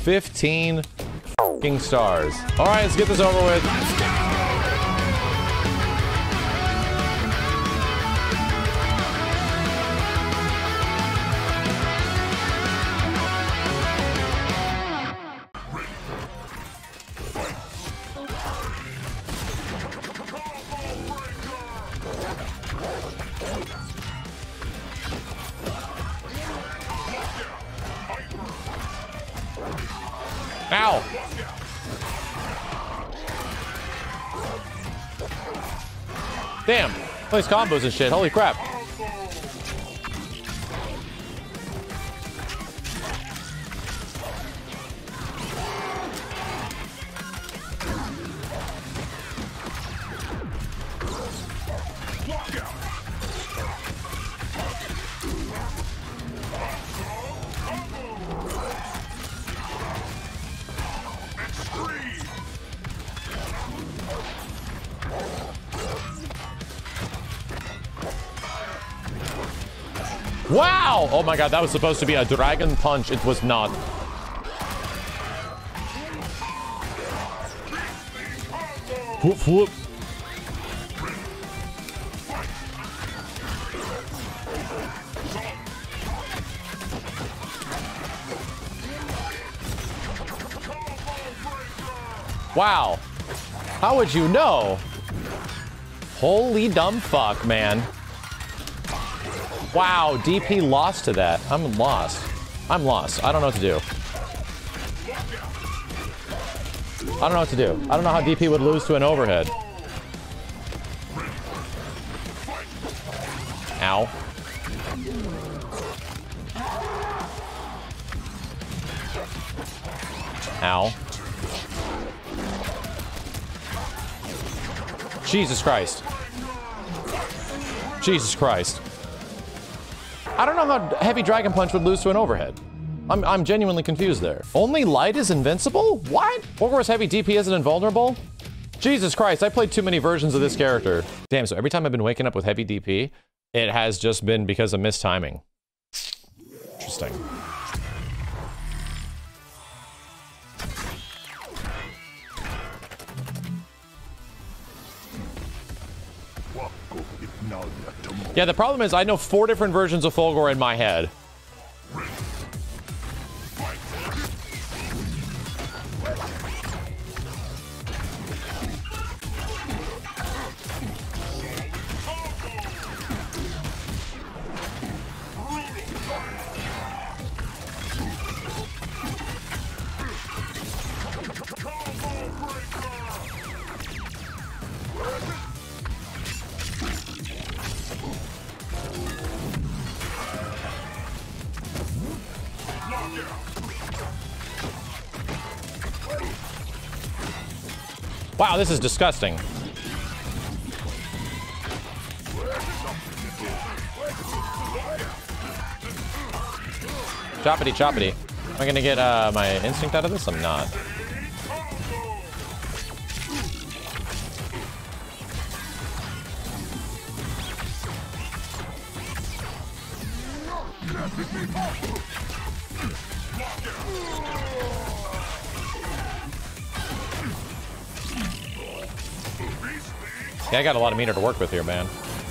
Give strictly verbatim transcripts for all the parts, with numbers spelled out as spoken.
fifteen fucking stars. All right, let's get this over with. Ow! Damn! All these combos and shit. Holy crap! Wow! Oh my god, that was supposed to be a dragon punch. It was not. Whoop, whoop. Wow. How would you know? Holy dumb fuck, man. Wow, D P lost to that. I'm lost. I'm lost. I don't know what to do. I don't know what to do. I don't know how D P would lose to an overhead. Ow. Ow. Jesus Christ. Jesus Christ. I don't know how Heavy Dragon Punch would lose to an overhead. I'm, I'm genuinely confused there. Only Light is invincible? What? Fulgore's Heavy D P isn't invulnerable? Jesus Christ, I played too many versions of this character. Damn, so every time I've been waking up with Heavy D P, it has just been because of mistiming. Interesting. Yeah, the problem is I know four different versions of Fulgore in my head. Wow, this is disgusting. Choppity choppity. Am I gonna get uh, my instinct out of this? I'm not. Yeah, I got a lot of meter to work with here, man.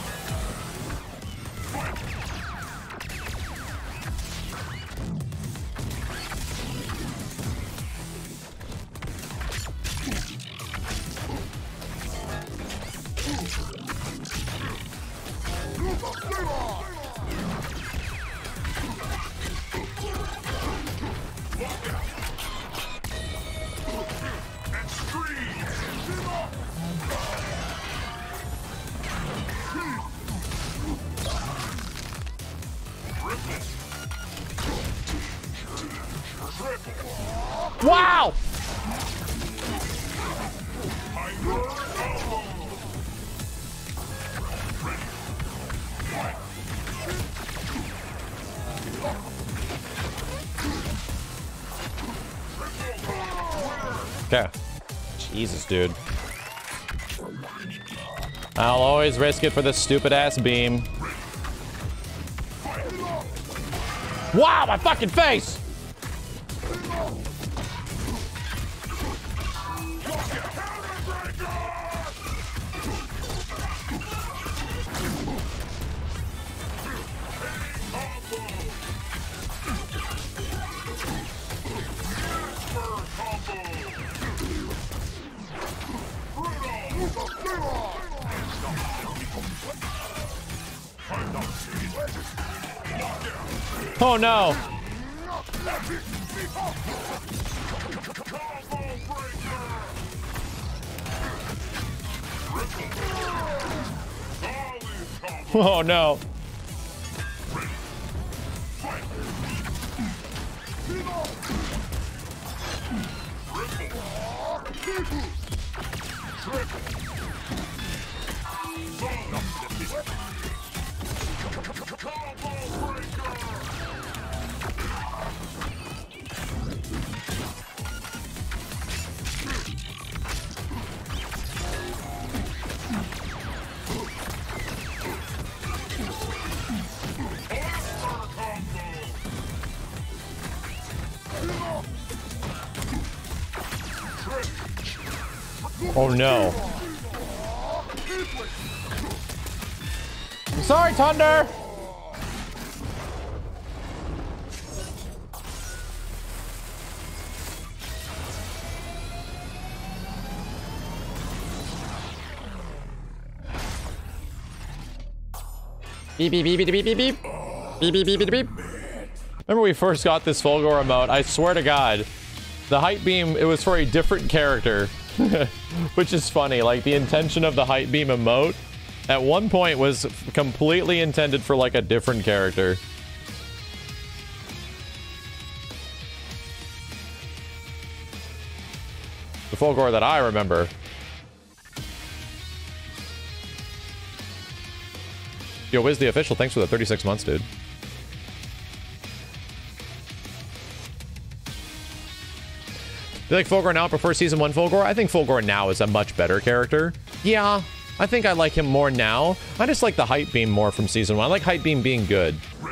Wow! Okay. Jesus, dude. I'll always risk it for this stupid ass beam. Wow, my fucking face! Oh no. Oh no. Oh no. I'm sorry, Thunder. Beep beep beep beep beep beep beep beep beep beep beep beep. Remember we first got this Fulgore emote? I swear to God, the height beam, it was for a different character. Which is funny, like the intention of the height beam emote at one point was completely intended for like a different character. The Fulgore that I remember. Yo, Wiz the Official, thanks for the thirty-six months, dude. Do you like Fulgore now? Prefer season one Fulgore? I think Fulgore now is a much better character. Yeah, I think I like him more now. I just like the height beam more from season one. I like height beam being good.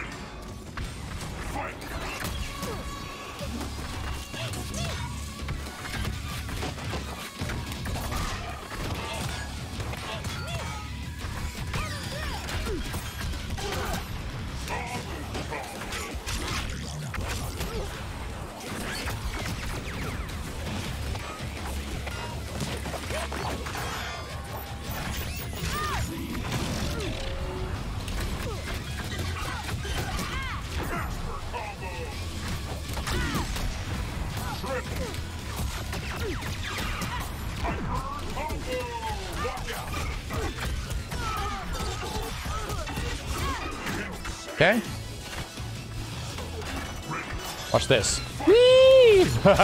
Okay. Watch this. Whee!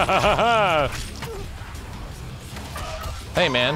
Hey, man.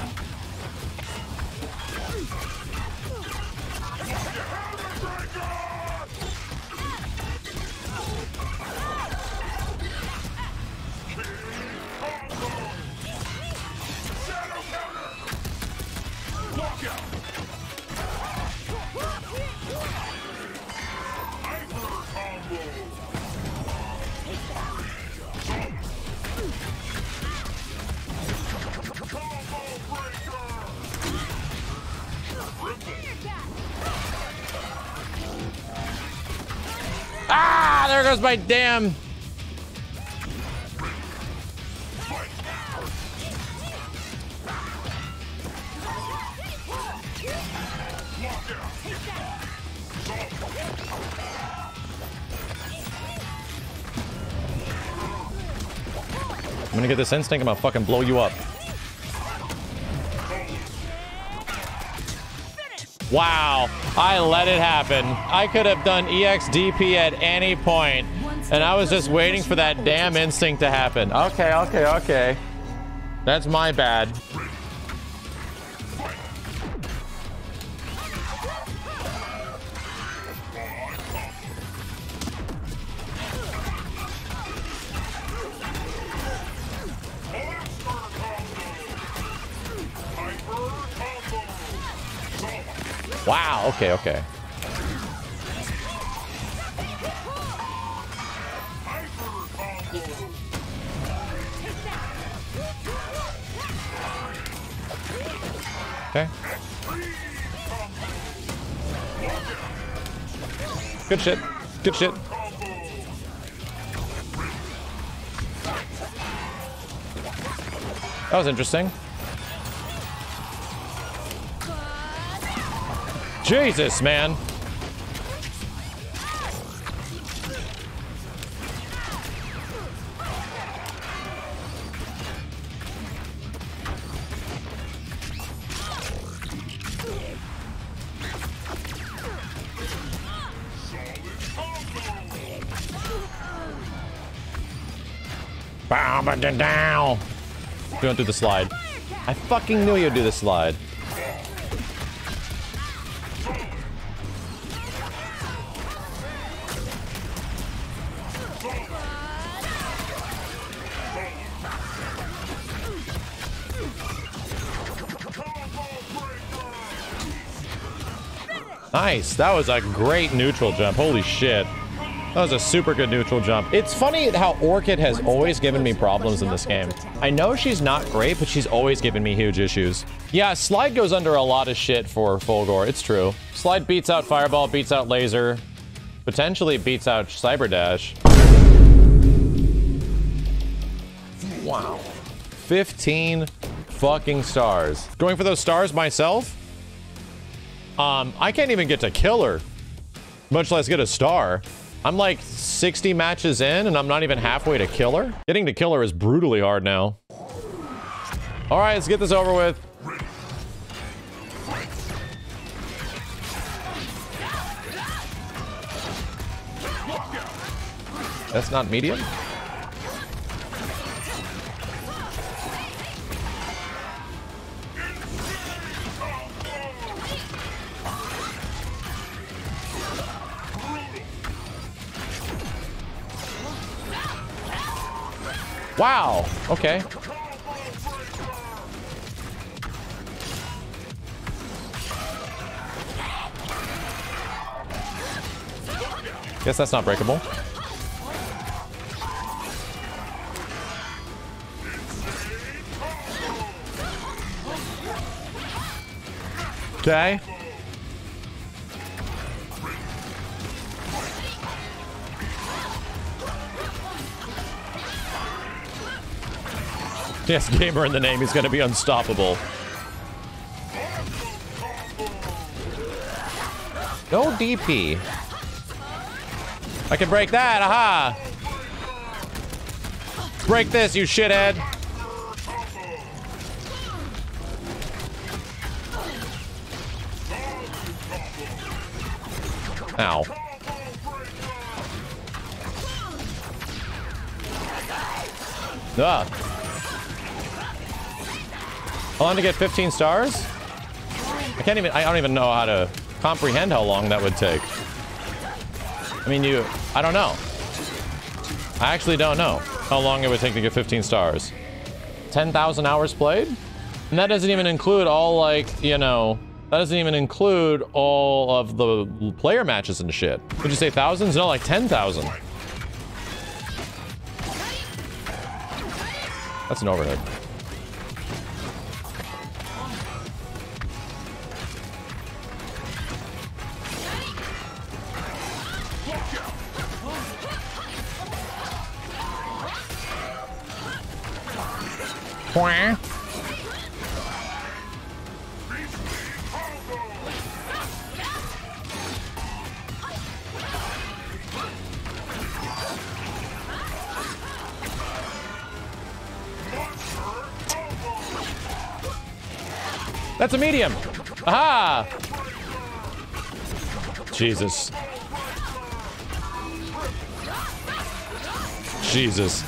Ah, there goes my damn. I'm gonna get this instinct, I'm gonna fucking blow you up. Wow, I let it happen. I could have done E X D P at any point, and I was just waiting for that damn instinct to happen. Okay, okay, okay. That's my bad. Wow, okay, okay. Okay. Good shit. Good shit. That was interesting. Jesus, man. Down. Going through the slide. I fucking knew you'd do the slide. Nice. That was a great neutral jump. Holy shit. That was a super good neutral jump. It's funny how Orchid has always given me problems in this game. I know she's not great, but she's always given me huge issues. Yeah, Slide goes under a lot of shit for Fulgore. It's true. Slide beats out Fireball, beats out Laser, potentially beats out Cyber Dash. Wow. fifteen fucking stars. Going for those stars myself? Um, I can't even get to Killer, much less get a star. I'm like sixty matches in and I'm not even halfway to Killer. Getting to Killer is brutally hard now. All right, let's get this over with. That's not medium? Wow, okay. Guess that's not breakable. Okay. Yes, gamer in the name. He's going to be unstoppable. No D P. I can break that. Aha. Break this, you shithead. Ow. Ugh. How long to get fifteen stars? I can't even, I don't even know how to comprehend how long that would take. I mean, you, I don't know. I actually don't know how long it would take to get fifteen stars. ten thousand hours played? And that doesn't even include all, like, you know, that doesn't even include all of the player matches and shit. Would you say thousands? No, like ten thousand. That's an overhead. Quack. That's a medium. Aha! Jesus. Jesus.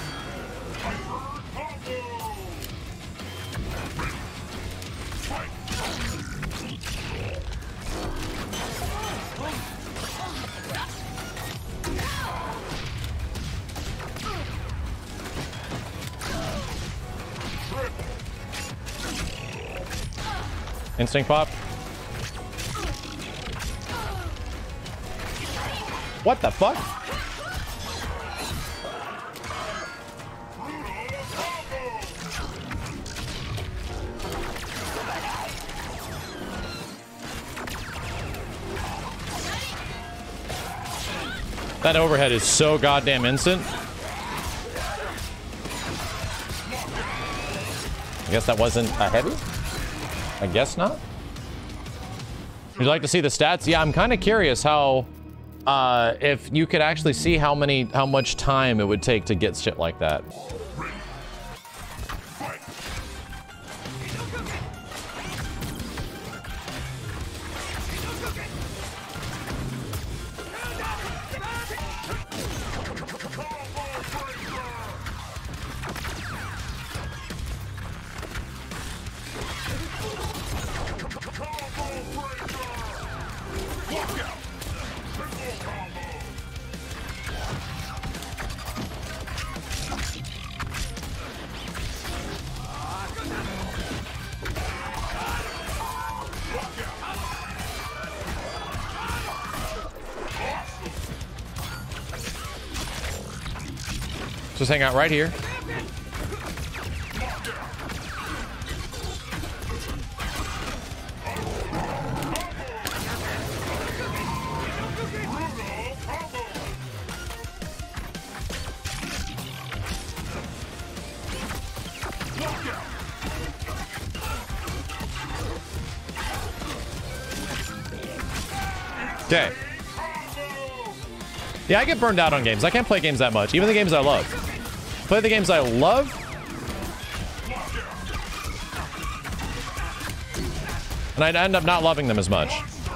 Instinct pop. What the fuck? That overhead is so goddamn instant. I guess that wasn't a heavy? I guess not. Would you like to see the stats? Yeah, I'm kind of curious how, uh, if you could actually see how many, how much time it would take to get shit like that. Just hang out right here. Okay. Yeah, I get burned out on games. I can't play games that much. Even the games I love. Play the games I love. And I'd end up not loving them as much.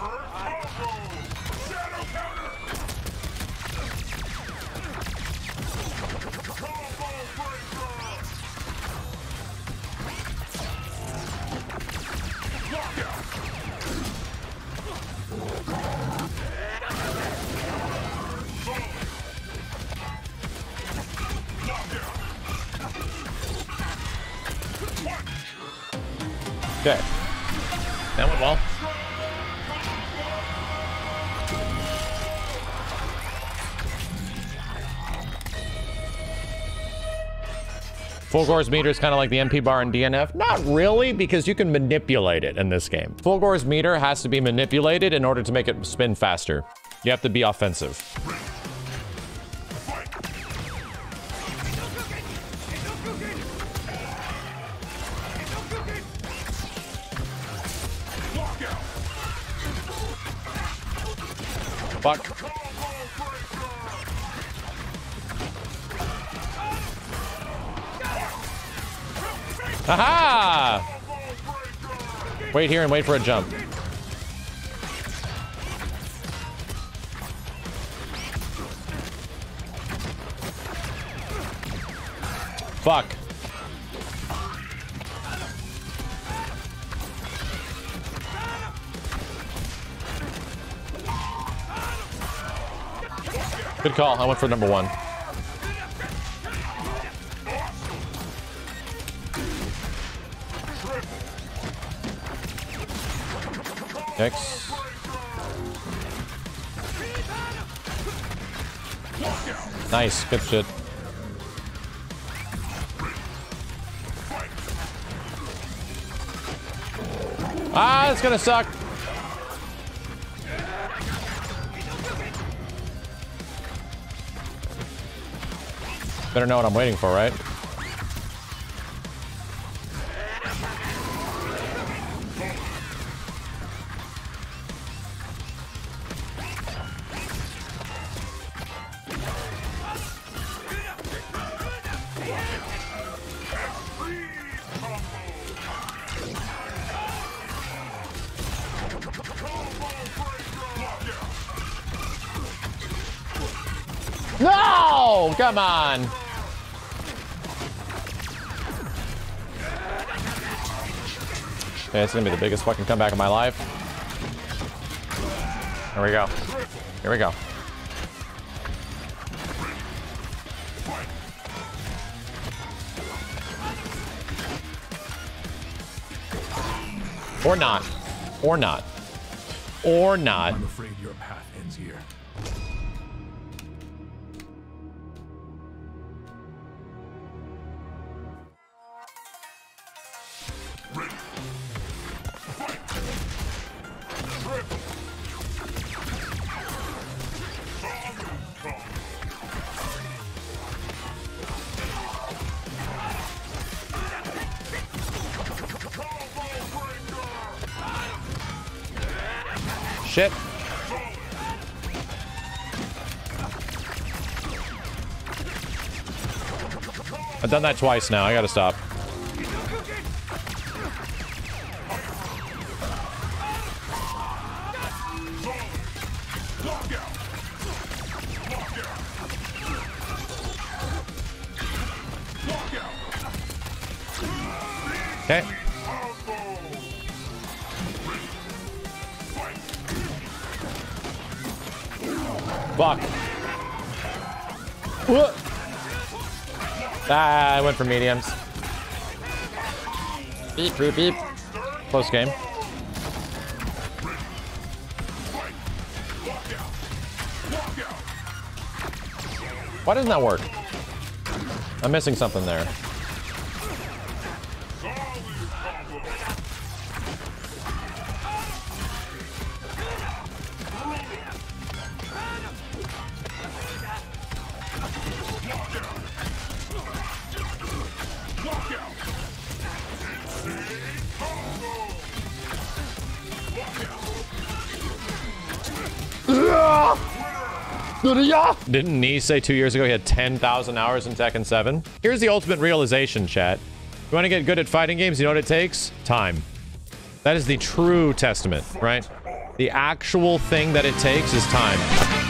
Okay. That went well. Fulgore's meter is kind of like the M P bar in D N F. Not really, because you can manipulate it in this game. Fulgore's meter has to be manipulated in order to make it spin faster. You have to be offensive. Fuck. Aha! Wait here and wait for a jump. Fuck. Good call. I went for number one. X. Nice. Good shit. Ah, it's gonna suck. Better know what I'm waiting for, right? No! Come on! Okay, it's gonna be the biggest fucking comeback of my life. Here we go. Here we go. Or not. Or not. Or not. I'm afraid your path ends here. Shit. I've done that twice now. I gotta stop. Okay. Fuck. What? Ah, I went for mediums. Beep, beep, beep. Close game. Why doesn't that work? I'm missing something there. Didn't Nee say two years ago he had ten thousand hours in Tekken seven? Here's the ultimate realization, chat. You want to get good at fighting games, you know what it takes? Time. That is the true testament, right? The actual thing that it takes is time.